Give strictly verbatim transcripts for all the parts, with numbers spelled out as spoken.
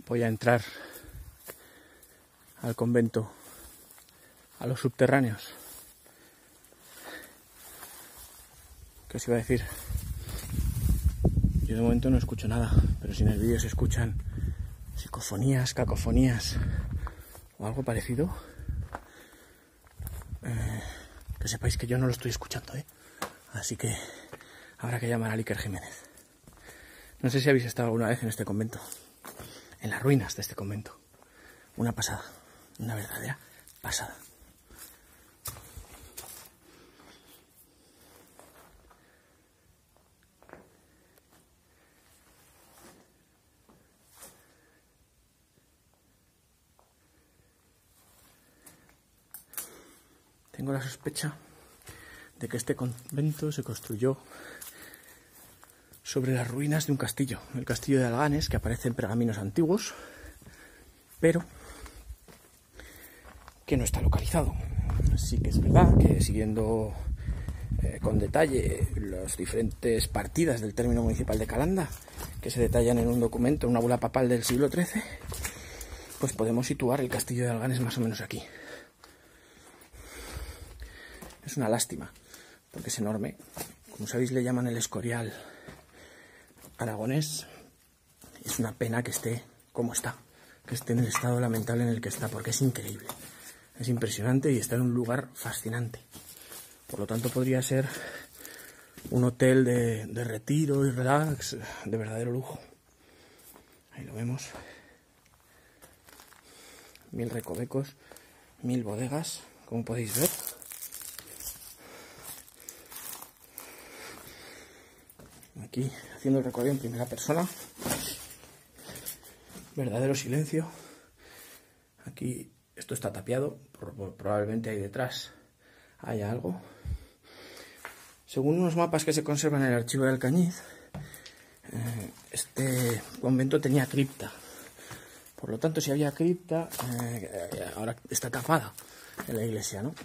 voy a entrar al convento, a los subterráneos. ¿Qué os iba a decir? Yo de momento no escucho nada, pero si en el vídeo se escuchan psicofonías, cacofonías o algo parecido, eh, que sepáis que yo no lo estoy escuchando, ¿eh? Así que habrá que llamar a Iker Jiménez. No sé si habéis estado alguna vez en este convento, en las ruinas de este convento. Una pasada, una verdadera pasada. Tengo la sospecha de que este convento se construyó sobre las ruinas de un castillo, el castillo de Alganes, que aparece en pergaminos antiguos, pero que no está localizado. Sí que es verdad que siguiendo eh, con detalle las diferentes partidas del término municipal de Calanda, que se detallan en un documento, una bula papal del siglo trece, pues podemos situar el castillo de Alganes más o menos aquí. Es una lástima, porque es enorme. Como sabéis, le llaman el Escorial aragonés. Es una pena que esté como está, que esté en el estado lamentable en el que está, porque es increíble. Es impresionante y está en un lugar fascinante. Por lo tanto, podría ser un hotel de, de retiro y relax, de verdadero lujo. Ahí lo vemos. Mil recovecos, mil bodegas, como podéis ver. Aquí haciendo el recorrido en primera persona. Verdadero silencio. Aquí esto está tapiado, probablemente ahí detrás haya algo. Según unos mapas que se conservan en el archivo de Alcañiz, este convento tenía cripta. Por lo tanto, si había cripta, eh, ahora está tapada en la iglesia, ¿no?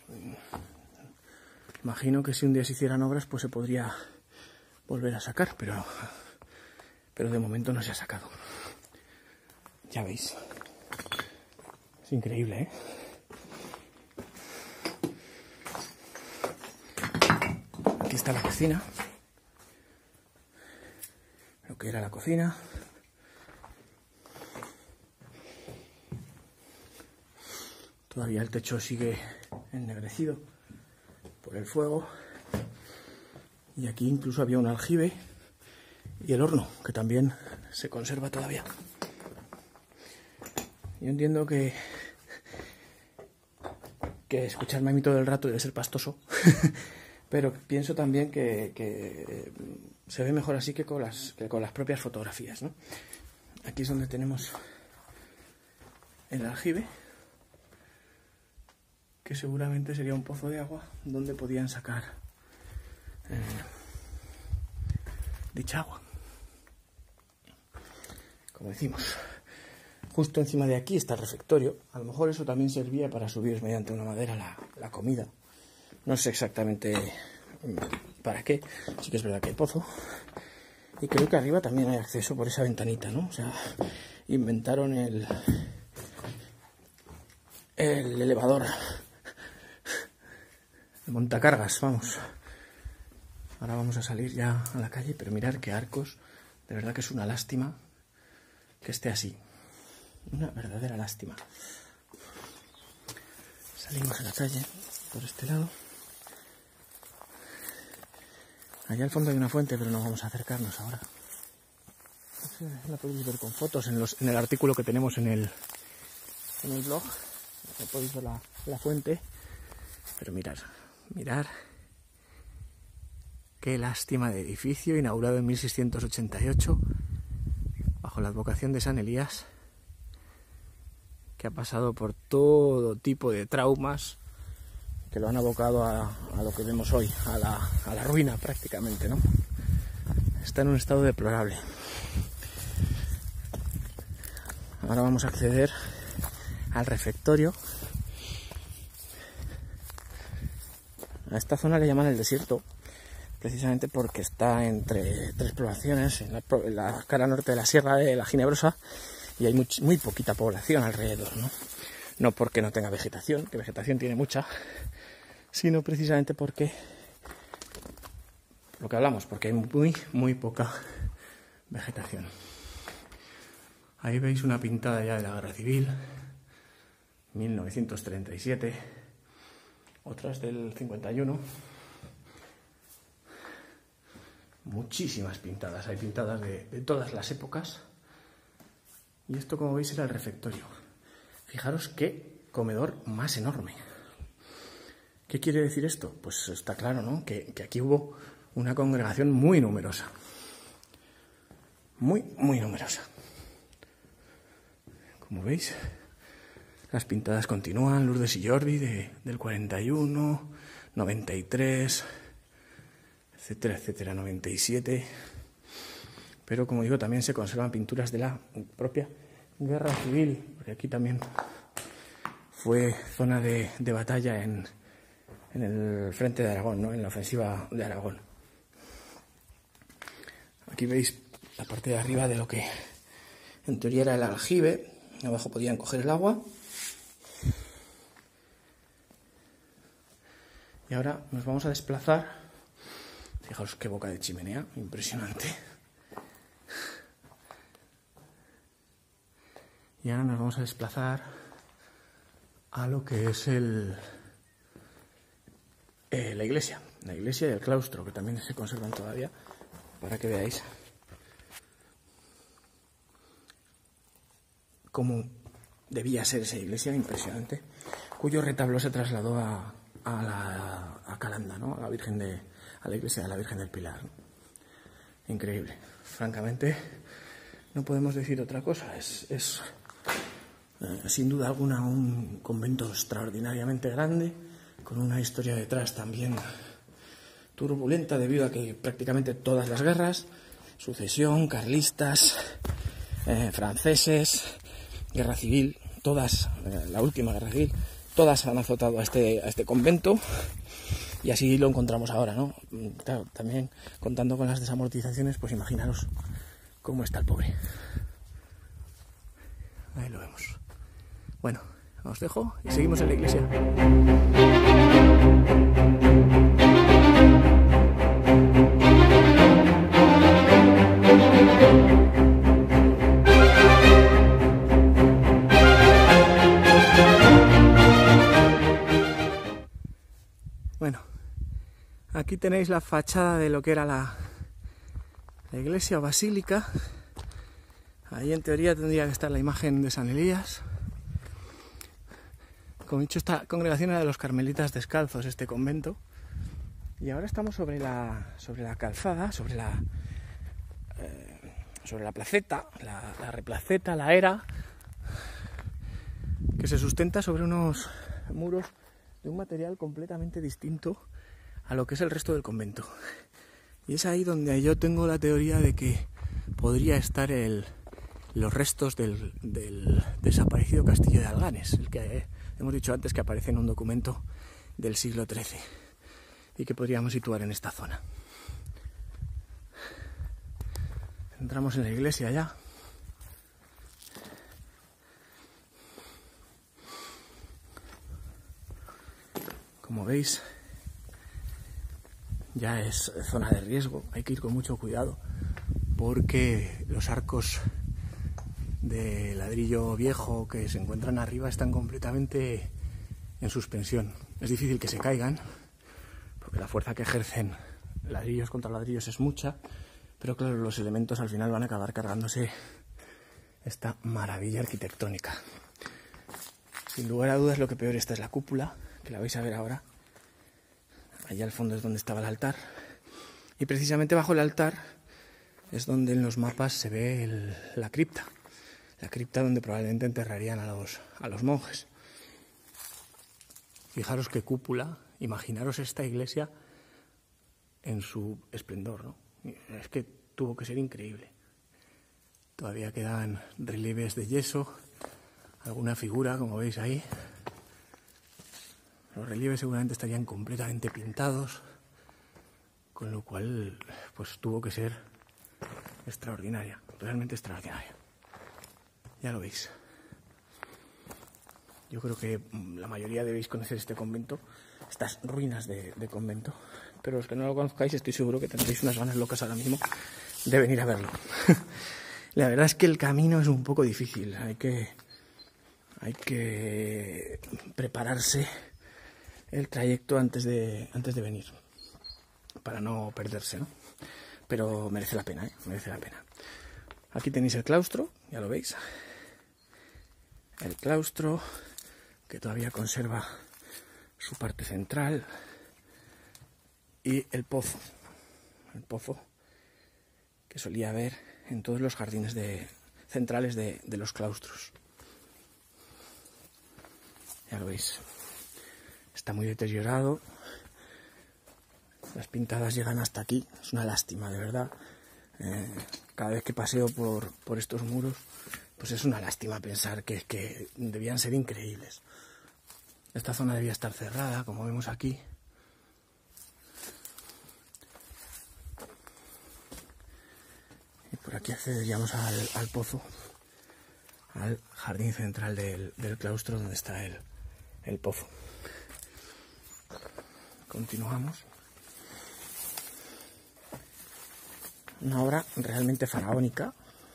Imagino que si un día se hicieran obras, pues se podría volver a sacar, pero, pero de momento no se ha sacado. Ya veis. Es increíble, ¿eh? Aquí está la cocina. Lo que era la cocina. Todavía el techo sigue ennegrecido por el fuego. Y aquí incluso había un aljibe y el horno, que también se conserva todavía. Yo entiendo que, que escucharme a mí todo el rato debe ser pastoso, pero pienso también que, que se ve mejor así que con las, que con las propias fotografías, ¿no? Aquí es donde tenemos el aljibe, que seguramente sería un pozo de agua donde podían sacar eh, dicha agua. Como decimos, justo encima de aquí está el refectorio. A lo mejor eso también servía para subir mediante una madera la, la comida. No sé exactamente para qué. Sí que es verdad que hay pozo. Y creo que arriba también hay acceso por esa ventanita, ¿no? O sea, inventaron el, el elevador. El montacargas, vamos. Ahora vamos a salir ya a la calle, pero mirad qué arcos. De verdad que es una lástima que esté así. Una verdadera lástima. Salimos a la calle por este lado. Allá al fondo hay una fuente, pero no vamos a acercarnos ahora. La podéis ver con fotos en, los, en el artículo que tenemos en el, en el blog. Podéis ver la, la fuente. Pero mirad, mirad. Qué lástima de edificio, inaugurado en mil seiscientos ochenta y ocho, bajo la advocación de San Elías, que ha pasado por todo tipo de traumas que lo han abocado a, a lo que vemos hoy, a la, a la ruina prácticamente, ¿no? Está en un estado deplorable. Ahora vamos a acceder al refectorio. A esta zona le llaman el desierto, precisamente porque está entre tres poblaciones, en la, en la cara norte de la Sierra de la Ginebrosa y hay muy, muy poquita población alrededor, ¿no? No porque no tenga vegetación, que vegetación tiene mucha, sino precisamente porque, lo que hablamos, porque hay muy, muy poca vegetación. Ahí veis una pintada ya de la Guerra Civil, mil novecientos treinta y siete, otras del cincuenta y uno. Muchísimas pintadas, hay pintadas de, de todas las épocas. Y esto, como veis, era el refectorio. Fijaros qué comedor más enorme. ¿Qué quiere decir esto? Pues está claro, ¿no? Que, que aquí hubo una congregación muy numerosa. Muy, muy numerosa. Como veis, las pintadas continúan. Lourdes y Jordi de, del cuarenta y uno, noventa y tres, etcétera, etcétera, noventa y siete. Pero, como digo, también se conservan pinturas de la propia Guerra Civil, porque aquí también fue zona de, de batalla en, en el frente de Aragón, ¿no? En la ofensiva de Aragón. Aquí veis la parte de arriba de lo que en teoría era el aljibe. Abajo podían coger el agua. Y ahora nos vamos a desplazar. Fijaos qué boca de chimenea, impresionante. Y ahora nos vamos a desplazar a lo que es el eh, la iglesia, la iglesia y el claustro, que también se conservan todavía, para que veáis cómo debía ser esa iglesia impresionante, cuyo retablo se trasladó a, a, la, a Calanda, ¿no? A la Virgen de, a la iglesia de la Virgen del Pilar, ¿no? Increíble. Francamente, no podemos decir otra cosa. Es, es eh, sin duda alguna un convento extraordinariamente grande, con una historia detrás también turbulenta debido a que prácticamente todas las guerras, sucesión, carlistas, eh, franceses, guerra civil, todas, eh, la última guerra civil, todas han azotado a este, a este convento, y así lo encontramos ahora, ¿no? Claro, también contando con las desamortizaciones, pues imaginaros cómo está el pobre. Ahí lo vemos. Bueno, os dejo y seguimos en la iglesia. Bueno, aquí tenéis la fachada de lo que era la, la iglesia o basílica. Ahí en teoría tendría que estar la imagen de San Elías. Como he dicho, esta congregación era de los carmelitas descalzos, este convento. Y ahora estamos sobre la, sobre la calzada, sobre la, eh, sobre la placeta, la, la replaceta, la era, que se sustenta sobre unos muros de un material completamente distinto a lo que es el resto del convento. Y es ahí donde yo tengo la teoría de que podría estar el, los restos del, del desaparecido castillo de Alganes, el que hemos dicho antes que aparece en un documento del siglo trece y que podríamos situar en esta zona. Entramos en la iglesia ya. Como veis, ya es zona de riesgo, hay que ir con mucho cuidado porque los arcos de ladrillo viejo que se encuentran arriba están completamente en suspensión. Es difícil que se caigan porque la fuerza que ejercen ladrillos contra ladrillos es mucha, pero claro, los elementos al final van a acabar cargándose esta maravilla arquitectónica. Sin lugar a dudas, lo que peor está es la cúpula, que la vais a ver ahora. Allá al fondo es donde estaba el altar, y precisamente bajo el altar es donde en los mapas se ve el, la cripta, la cripta donde probablemente enterrarían a los, a los monjes. Fijaros qué cúpula, imaginaros esta iglesia en su esplendor, ¿no? Es que tuvo que ser increíble. Todavía quedan relieves de yeso, alguna figura, como veis ahí. Los relieves seguramente estarían completamente pintados, con lo cual pues tuvo que ser extraordinaria, realmente extraordinaria. Ya lo veis. Yo creo que la mayoría debéis conocer este convento, estas ruinas de, de convento, pero los que no lo conozcáis estoy seguro que tendréis unas ganas locas ahora mismo de venir a verlo. La verdad es que el camino es un poco difícil, hay que, hay que prepararse el trayecto antes de, antes de venir, para no perderse, ¿no? Pero merece la pena, ¿eh? Merece la pena. Aquí tenéis el claustro, ya lo veis. El claustro, que todavía conserva su parte central, y el pozo, el pozo que solía haber en todos los jardines de, centrales de, de los claustros. Ya lo veis, está muy deteriorado, las pintadas llegan hasta aquí, es una lástima, de verdad. Eh, cada vez que paseo por, por estos muros, pues es una lástima pensar que, que debían ser increíbles. Esta zona debía estar cerrada, como vemos aquí. Y por aquí accederíamos al, al pozo, al jardín central del, del claustro donde está el, el pozo. Continuamos. Una obra realmente faraónica.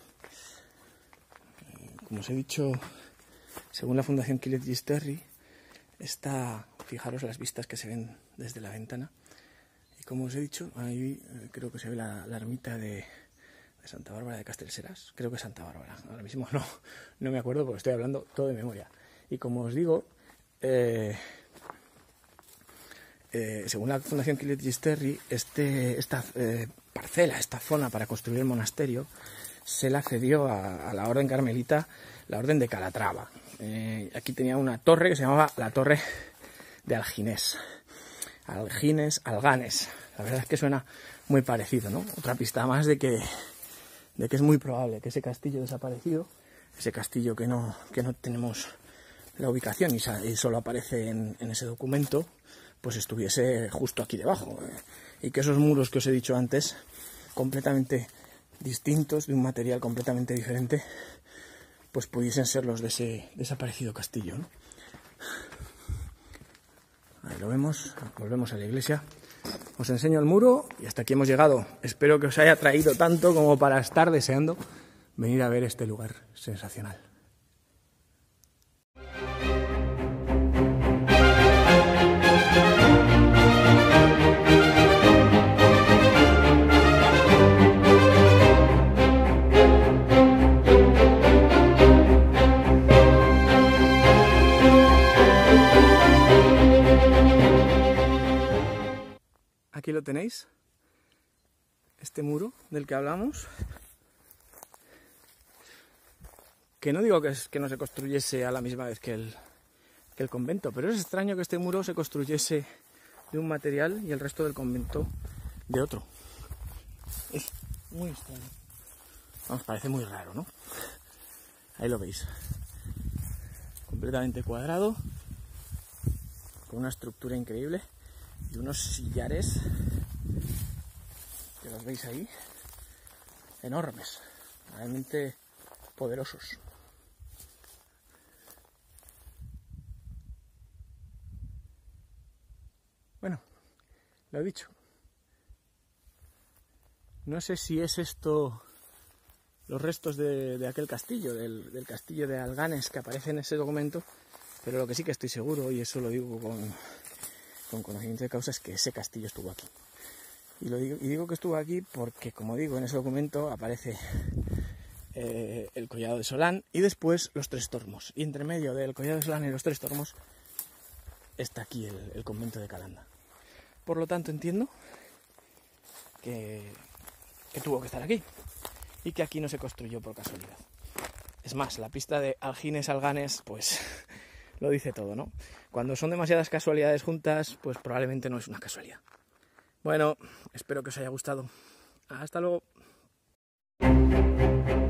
Como os he dicho, según la Fundación Kyllet Gisterri, está, fijaros las vistas que se ven desde la ventana. Y como os he dicho, ahí eh, creo que se ve la, la ermita de, de Santa Bárbara de Castellseras. Creo que es Santa Bárbara. Ahora mismo no, no me acuerdo porque estoy hablando todo de memoria. Y como os digo, eh, eh, según la Fundación Kyllet Gisterri, este, esta eh, parcela, esta zona para construir el monasterio, se la cedió a, a la orden carmelita, la orden de Calatrava. Eh, aquí tenía una torre que se llamaba la Torre de Algines. Algines, Alganes. La verdad es que suena muy parecido, ¿no? Otra pista más de que, de que es muy probable que ese castillo desaparecido, ese castillo que no, que no tenemos la ubicación y, y solo aparece en, en ese documento, pues estuviese justo aquí debajo. Eh, y que esos muros que os he dicho antes, completamente distintos, de un material completamente diferente, pues pudiesen ser los de ese desaparecido castillo, ¿no? Ahí lo vemos, volvemos a la iglesia. Os enseño el muro y hasta aquí hemos llegado. Espero que os haya traído tanto como para estar deseando venir a ver este lugar sensacional. Aquí lo tenéis, este muro del que hablamos, que no digo que, es, que no se construyese a la misma vez que el, que el convento, pero es extraño que este muro se construyese de un material y el resto del convento de otro. Es muy extraño. Vamos, parece muy raro, ¿no? Ahí lo veis, completamente cuadrado, con una estructura increíble. Y unos sillares, que los veis ahí, enormes, realmente poderosos. Bueno, lo he dicho. No sé si es esto los restos de, de aquel castillo, del, del castillo de Alganes que aparece en ese documento, pero lo que sí que estoy seguro, y eso lo digo con... con conocimiento de causa, es que ese castillo estuvo aquí. Y, lo digo, y digo que estuvo aquí porque, como digo, en ese documento aparece eh, el collado de Solán y después los Tres Tormos. Y entre medio del collado de Solán y los Tres Tormos está aquí el, el convento de Calanda. Por lo tanto, entiendo que, que tuvo que estar aquí y que aquí no se construyó por casualidad. Es más, la pista de Algines, Alganes, pues... lo dice todo, ¿no? Cuando son demasiadas casualidades juntas, pues probablemente no es una casualidad. Bueno, espero que os haya gustado. Hasta luego.